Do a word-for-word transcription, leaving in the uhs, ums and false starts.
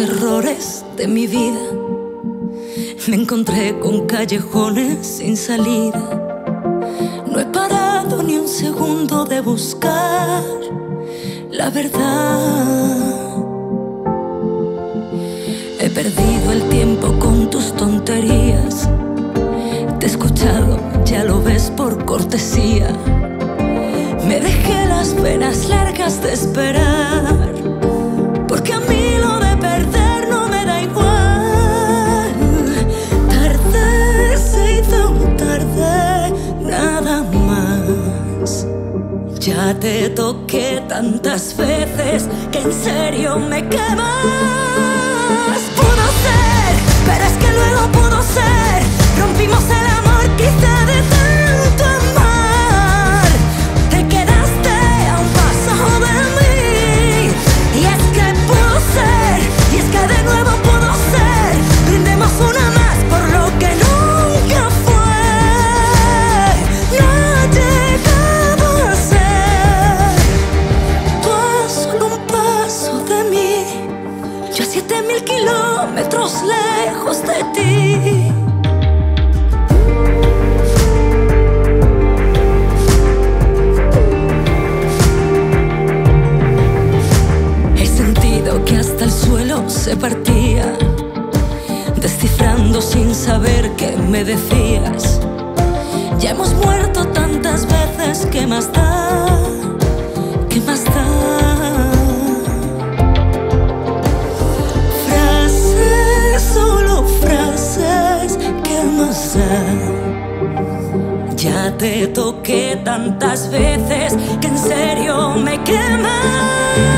errores de mi vida. Me encontré con callejones sin salida. No he parado ni un segundo de buscar la verdad. He perdido el tiempo con tus tonterías. Te he escuchado, ya lo ves, por cortesía. Me dejé las venas largas de esperar, porque a mí lo de perder no me da igual. Tarde, se hizo tarde, nada más. Ya te toqué tantas veces que en serio me quemas. Pudo ser, pero es que luego pudo ser. Rompimos el amor quizá de tanto amar. Te quedaste a un paso de mí. Y es que pudo ser, y es que de nuevo pudo ser. Brindemos una más por lo que nunca fue. No ha llegado a ser. Tú a solo un paso de mí, yo a siete mil kilómetros lejos de ti. Que hasta el suelo se partía, descifrando sin saber qué me decías. Ya hemos muerto tantas veces, ¿qué más da? ¿Qué más da? Frases, solo frases, ¿qué más da? Ya te toqué tantas veces que en serio me quemas.